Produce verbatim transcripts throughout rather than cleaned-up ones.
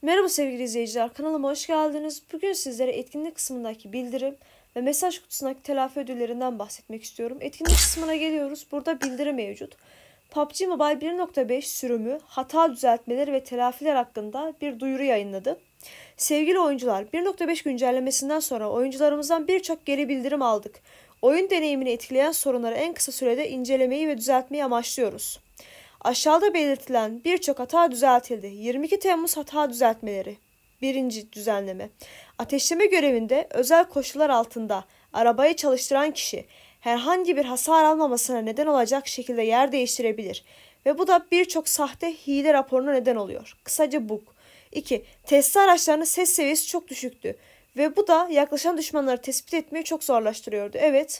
Merhaba sevgili izleyiciler, kanalıma hoş geldiniz. Bugün sizlere etkinlik kısmındaki bildirim ve mesaj kutusundaki telafi ödüllerinden bahsetmek istiyorum. Etkinlik kısmına geliyoruz. Burada bildirim mevcut. P U B G Mobile bir nokta beş sürümü hata düzeltmeleri ve telafiler hakkında bir duyuru yayınladı. Sevgili oyuncular, bir nokta beş güncellemesinden sonra oyuncularımızdan birçok geri bildirim aldık. Oyun deneyimini etkileyen sorunları en kısa sürede incelemeyi ve düzeltmeyi amaçlıyoruz. Aşağıda belirtilen birçok hata düzeltildi. yirmi iki Temmuz hata düzeltmeleri. Birinci düzenleme. Ateşleme görevinde özel koşullar altında arabayı çalıştıran kişi herhangi bir hasar almamasına neden olacak şekilde yer değiştirebilir. Ve bu da birçok sahte hile raporuna neden oluyor. Kısaca bug. iki. Testi araçlarının ses seviyesi çok düşüktü. Ve bu da yaklaşan düşmanları tespit etmeyi çok zorlaştırıyordu. Evet.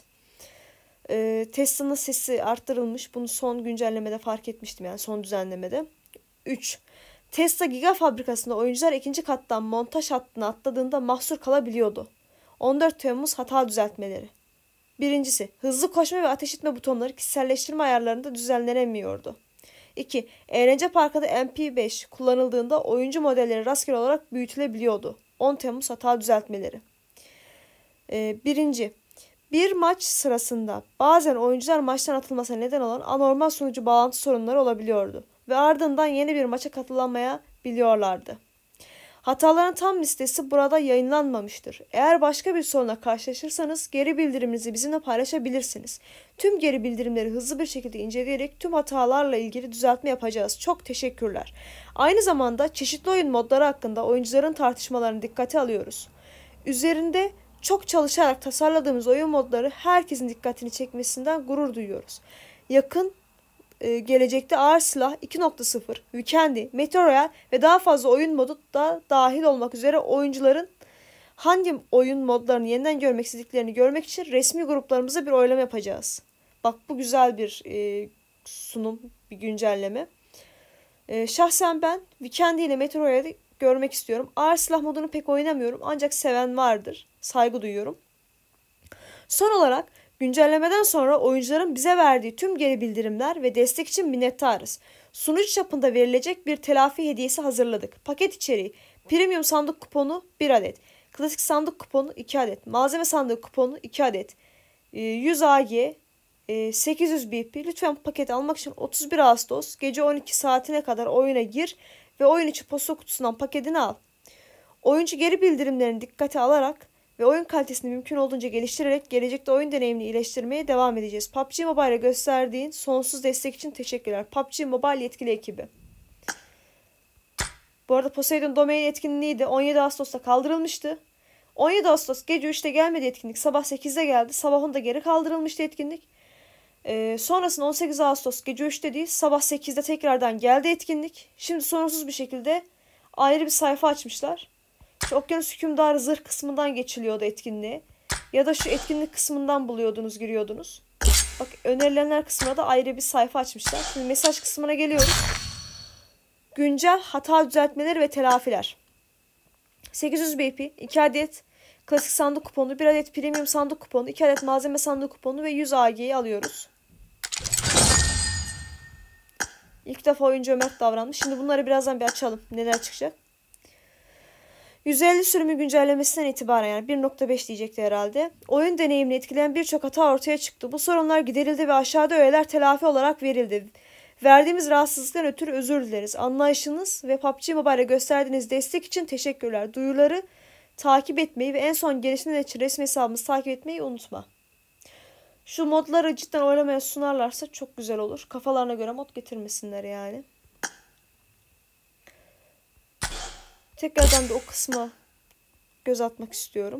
E, Tesla'nın sesi arttırılmış. Bunu son güncellemede fark etmiştim, yani son düzenlemede. üç. Tesla Giga fabrikasında oyuncular ikinci kattan montaj hattına atladığında mahsur kalabiliyordu. on dört Temmuz hata düzeltmeleri. Birincisi, hızlı koşma ve ateş etme butonları kişiselleştirme ayarlarında düzenlenemiyordu. iki. Eğlence parkında M P beş kullanıldığında oyuncu modelleri rastgele olarak büyütülebiliyordu. on Temmuz hata düzeltmeleri. Ee, birinci. Bir maç sırasında bazen oyuncular maçtan atılmasına neden olan anormal sunucu bağlantı sorunları olabiliyordu ve ardından yeni bir maça katılamayabiliyorlardı. Hataların tam listesi burada yayınlanmamıştır. Eğer başka bir sorunla karşılaşırsanız geri bildiriminizi bizimle paylaşabilirsiniz. Tüm geri bildirimleri hızlı bir şekilde inceleyerek tüm hatalarla ilgili düzeltme yapacağız. Çok teşekkürler. Aynı zamanda çeşitli oyun modları hakkında oyuncuların tartışmalarını dikkate alıyoruz. Üzerinde çok çalışarak tasarladığımız oyun modları herkesin dikkatini çekmesinden gurur duyuyoruz. Yakın e, gelecekte Ağır Silah iki nokta sıfır, Weekend'i, Metro Royale ve daha fazla oyun modu da dahil olmak üzere oyuncuların hangi oyun modlarını yeniden görmek istediklerini görmek için resmi gruplarımıza bir oylama yapacağız. Bak, bu güzel bir e, sunum, bir güncelleme. E, şahsen ben Weekend'i ile Metro Royale'i görmek istiyorum. Ağır silah modunu pek oynamıyorum ancak seven vardır. Saygı duyuyorum. Son olarak güncellemeden sonra oyuncuların bize verdiği tüm geri bildirimler ve destek için minnettarız. Sunucu çapında verilecek bir telafi hediyesi hazırladık. Paket içeriği: premium sandık kuponu bir adet, klasik sandık kuponu iki adet, malzeme sandığı kuponu iki adet, yüz A G, sekiz yüz B P. Lütfen paket almak için otuz bir Ağustos gece on iki saatine kadar oyuna gir ve oyun içi posta kutusundan paketini al. Oyuncu geri bildirimlerini dikkate alarak ve oyun kalitesini mümkün olduğunca geliştirerek gelecekte oyun deneyimini iyileştirmeye devam edeceğiz. P U B G Mobile'e gösterdiğin sonsuz destek için teşekkürler. P U B G Mobile yetkili ekibi. Bu arada Poseidon Domain etkinliği de on yedi Ağustos'ta kaldırılmıştı. on yedi Ağustos gece üçte gelmedi etkinlik. Sabah sekizde geldi. Sabah onda geri kaldırılmıştı etkinlik. Ee, sonrasında on sekiz Ağustos gece üçte değil, sabah sekizde tekrardan geldi etkinlik. Şimdi sorunsuz bir şekilde ayrı bir sayfa açmışlar. Şu Okyanus Hükümdarı zırh kısmından geçiliyordu etkinliğe. Ya da şu etkinlik kısmından buluyordunuz, giriyordunuz. Bak, önerilenler kısmına da ayrı bir sayfa açmışlar. Şimdi mesaj kısmına geliyoruz. Güncel hata düzeltmeleri ve telafiler. sekiz yüz B P, iki adet klasik sandık kuponu, bir adet premium sandık kuponu, iki adet malzeme sandık kuponu ve yüz A G'yi alıyoruz. İlk defa oyuncu cömert davranmış. Şimdi bunları birazdan bir açalım. Neler çıkacak? yüz elli sürümü güncellemesinden itibaren, yani bir nokta beş diyecekti herhalde, oyun deneyimini etkileyen birçok hata ortaya çıktı. Bu sorunlar giderildi ve aşağıda öğeler telafi olarak verildi. Verdiğimiz rahatsızlıktan ötürü özür dileriz. Anlayışınız ve P U B G Mobile'e gösterdiğiniz destek için teşekkürler. Duyuruları takip etmeyi ve en son gelişmeler için resmi hesabımızı takip etmeyi unutma. Şu modları cidden oylamaya sunarlarsa çok güzel olur. Kafalarına göre mod getirmesinler yani. Tekrardan da o kısma göz atmak istiyorum.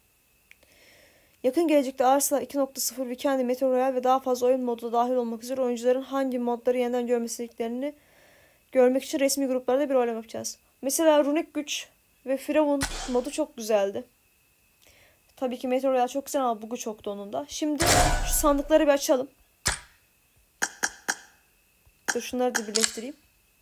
Yakın gelecekte Ağır Silah iki nokta sıfır, Weekend, Metro Royale ve daha fazla oyun modu dahil olmak üzere oyuncuların hangi modları yeniden görmek istediklerini görmek için resmi gruplarda bir oylama yapacağız. Mesela Runik Güç ve Firavun modu çok güzeldi. Tabii ki Metro Royale çok güzel ama bug'u çoktu onun da. Şimdi şu sandıkları bir açalım. Dur, şunları da birleştireyim.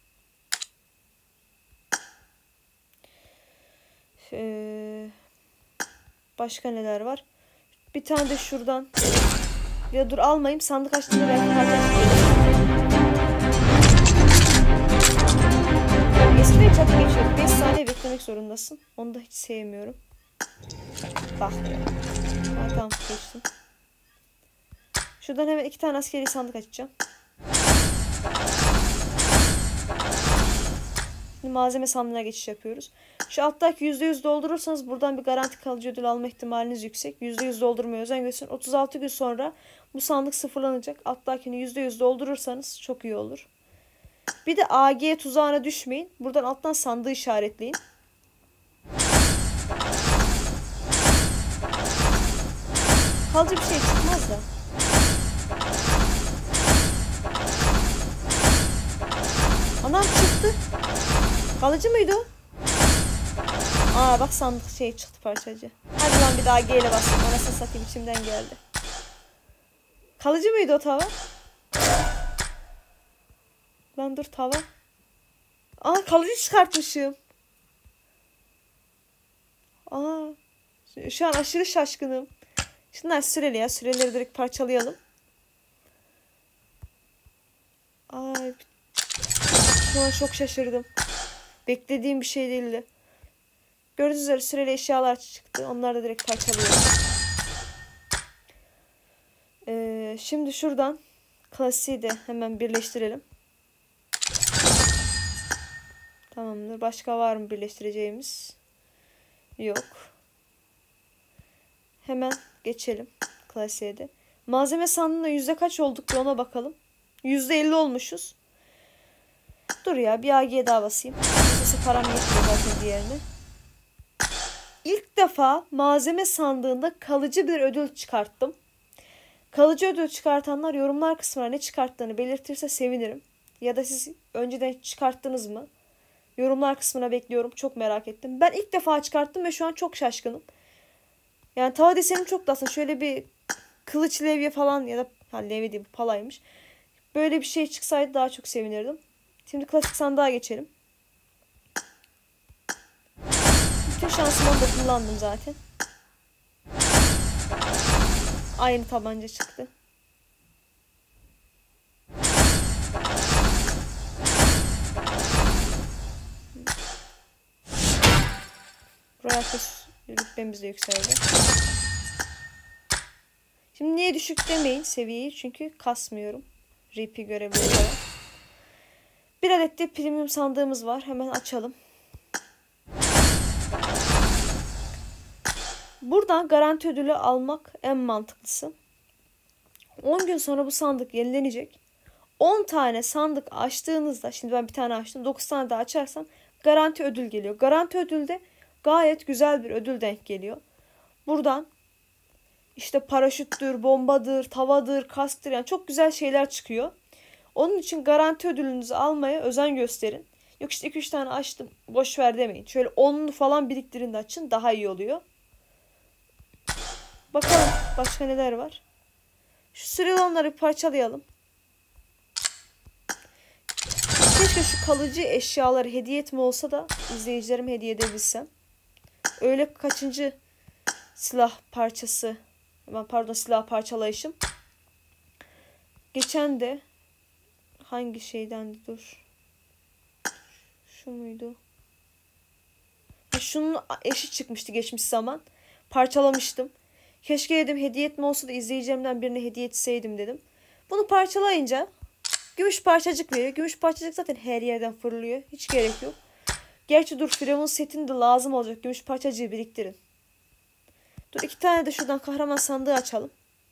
Ee, başka neler var? Bir tane de şuradan. Ya dur, almayayım. Sandık açtığında belki harcayacağım. Eskiden çatı geçiyordu. beş saniye saniye beklemek zorundasın. Onu da hiç sevmiyorum. Bak ya. Ha, tamam geçtim. Şuradan hemen iki tane askeri sandık açacağım. Şimdi malzeme sandığına geçiş yapıyoruz. Şu alttaki yüzde yüz doldurursanız buradan bir garanti kalıcı ödül alma ihtimaliniz yüksek. yüzde yüz doldurmaya özen gösterin. otuz altı gün sonra bu sandık sıfırlanacak. Alttakini yüzde yüz doldurursanız çok iyi olur. Bir de A G tuzağına düşmeyin. Buradan alttan sandığı işaretleyin. Kalıcı bir şey çıkmaz da. Anam çıktı. Kalıcı mıydı o? Aa bak sandık şey çıktı, parçacı. Hadi lan bir daha G ile basayım. Anasını satayım, içimden geldi. Kalıcı mıydı o tava? Lan dur, tava. Aa kalıcı çıkartmışım. Aa şu an aşırı şaşkınım. Şunlar süreli ya. Süreleri direkt parçalayalım. Ay şu an çok şaşırdım. Beklediğim bir şey değildi. Gördüğünüz üzere süreli eşyalar çıktı. Onları da direkt parçalıyorum. Ee, şimdi şuradan klasiği de hemen birleştirelim. Tamamdır. Başka var mı birleştireceğimiz? Yok. Hemen geçelim klasiğe de. Malzeme sandığında yüzde kaç olduk bir ona bakalım. yüzde elli olmuşuz. Dur ya bir A G daha basayım. Nasıl param yetmiyor zaten diğerine. İlk defa malzeme sandığında kalıcı bir ödül çıkarttım. Kalıcı ödül çıkartanlar yorumlar kısmına ne çıkarttığını belirtirse sevinirim. Ya da siz önceden çıkarttınız mı? Yorumlar kısmına bekliyorum. Çok merak ettim. Ben ilk defa çıkarttım ve şu an çok şaşkınım. Yani tava desenim çok da aslında şöyle bir kılıç levye falan ya da ha, levye değil bu palaymış. Böyle bir şey çıksaydı daha çok sevinirdim. Şimdi klasik sandığa geçelim. Bütün şansımı da kullandım zaten. Aynı tabanca çıktı. Buraya rütbemiz de yükseldi. Şimdi niye düşük demeyin seviyeyi, çünkü kasmıyorum. R P görevleri olarak. Bir adet de premium sandığımız var. Hemen açalım. Buradan garanti ödülü almak en mantıklısı. on gün sonra bu sandık yenilenecek. on tane sandık açtığınızda, şimdi ben bir tane açtım, dokuz tane daha açarsam garanti ödül geliyor. Garanti ödülde gayet güzel bir ödül denk geliyor. Buradan işte paraşüttür, bombadır, tavadır, kasktır, yani çok güzel şeyler çıkıyor. Onun için garanti ödülünüzü almaya özen gösterin. Yok işte iki üç tane açtım, boş ver demeyin. Şöyle onlu falan biriktirin de açın, daha iyi oluyor. Bakalım başka neler var. Şu süreli olanları parçalayalım. Keşke şu kalıcı eşyaları hediye etme olsa da izleyicilerime hediye edebilsem. Öyle kaçıncı silah parçası, pardon silah parçalayışım. Geçen de hangi şeyden dur. Şu muydu? Şunun eşi çıkmıştı geçmiş zaman. Parçalamıştım. Keşke dedim hediye etme olsa da izleyicilerimden birine hediye etseydim dedim. Bunu parçalayınca gümüş parçacık veriyor. Gümüş parçacık zaten her yerden fırlıyor. Hiç gerek yok. Gerçi dur, Firavun setinde lazım olacak. Gümüş parçacığı biriktirin. Dur iki tane de şuradan kahraman sandığı açalım.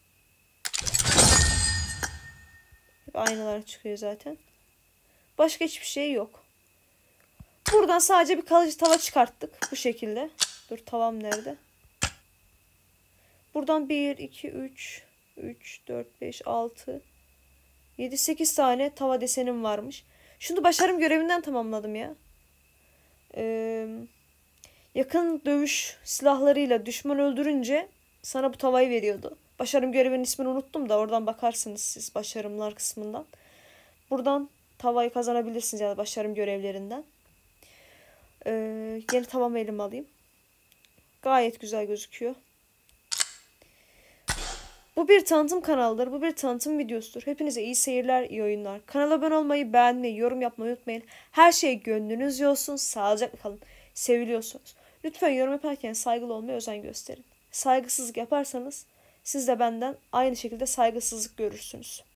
Hep aynalar çıkıyor zaten. Başka hiçbir şey yok. Buradan sadece bir kalıcı tava çıkarttık. Bu şekilde. Dur tavam nerede? Buradan bir, iki, üç, üç, dört, beş, altı, yedi, sekiz tane tava desenim varmış. Şunu başarım görevinden tamamladım ya. Ee, yakın dövüş silahlarıyla düşman öldürünce sana bu tavayı veriyordu. Başarım görevinin ismini unuttum da oradan bakarsınız siz başarımlar kısmından. Buradan tavayı kazanabilirsiniz ya da başarım görevlerinden. Ee, yeni tavamı elime alayım. Gayet güzel gözüküyor. Bu bir tanıtım kanalıdır. Bu bir tanıtım videosudur. Hepinize iyi seyirler, iyi oyunlar. Kanala abone olmayı, beğenmeyi, yorum yapmayı unutmayın. Her şey gönlünüzce olsun. Sağlıcakla kalın. seviliyorsunuz. Lütfen yorum yaparken saygılı olmaya özen gösterin. Saygısızlık yaparsanız siz de benden aynı şekilde saygısızlık görürsünüz.